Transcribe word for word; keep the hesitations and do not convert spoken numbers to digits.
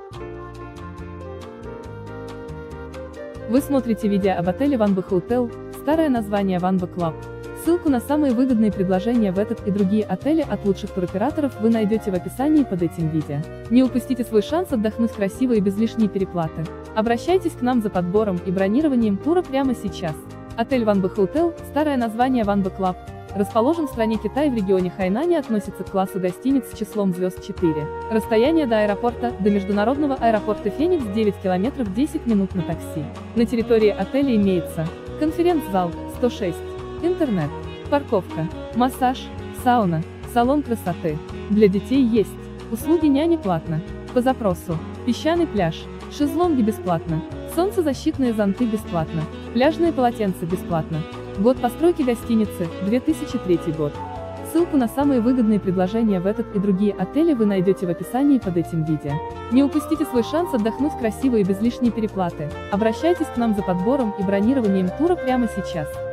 Вы смотрите видео об отеле Ванбе Hotel, старое название Ванбе Club. Ссылку на самые выгодные предложения в этот и другие отели от лучших туроператоров вы найдете в описании под этим видео. Не упустите свой шанс отдохнуть красиво и без лишней переплаты. Обращайтесь к нам за подбором и бронированием тура прямо сейчас. Отель Ванбе Hotel, старое название Ванбе Club, расположен в стране Китай в регионе Хайнань и относится к классу гостиниц с числом звезд четыре. Расстояние до аэропорта, до международного аэропорта Феникс девять километров десять минут на такси. На территории отеля имеется конференц-зал, сто шесть, интернет, парковка, массаж, сауна, салон красоты. Для детей есть услуги няни платно. По запросу песчаный пляж, шезлонги бесплатно, солнцезащитные зонты бесплатно, пляжные полотенца бесплатно. Год постройки гостиницы – две тысячи третий год. Ссылку на самые выгодные предложения в этот и другие отели вы найдете в описании под этим видео. Не упустите свой шанс отдохнуть красиво и без лишней переплаты. Обращайтесь к нам за подбором и бронированием тура прямо сейчас.